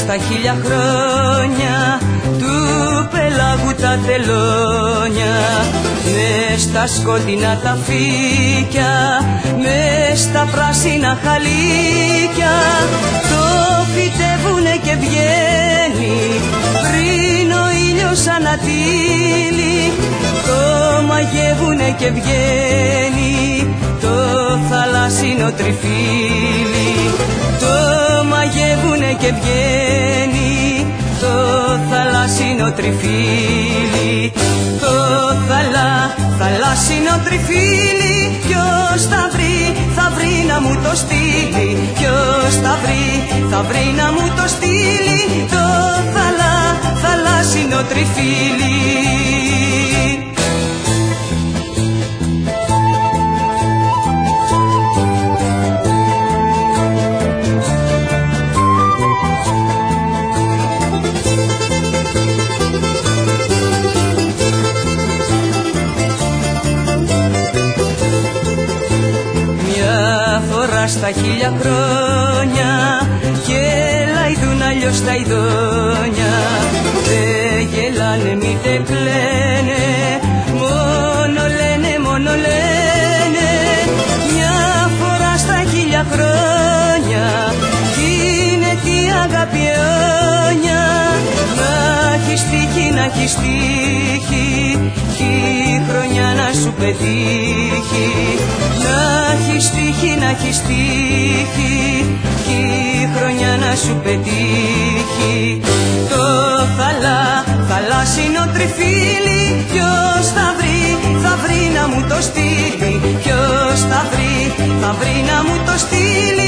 στα 1000 χρόνια του πελάγου τα τελώνια, μες στα σκοτεινά τα φύκια, μες στα πράσινα χαλίκια, το φυτεύουνε και βγαίνει πριν ο ήλιος ανατείλει, το μαγεύουνε και βγαίνει το θαλάσσινο τριφύλι, το μαγεύουνε και βγαίνει το θαλάσσινο τριφύλι, το θαλάσσινο τριφύλι. Ποιος θα βρει να μου το στείλει, ποιος θα βρει να μου το στείλει, το θαλάσσινο τριφύλι. Στα 1000 χρόνια γελάιδουν αλλιώς τα ειδόνια, δε γελάνε μήτε κλαίνε, μόνο λένε. Μια φορά στα 1000 χρόνια γίνεται η αγάπη αιώνια, να έχεις τύχει, να έχεις τύχει κι η χρονιά να σου πετύχει, να έχεις τύχει, να έχεις τύχει κι η χρονιά να σου πετύχει. Το θαλάσσινο τριφύλι ποιος θα βρει να μου το στείλει, ποιος θα βρει να μου το στείλει,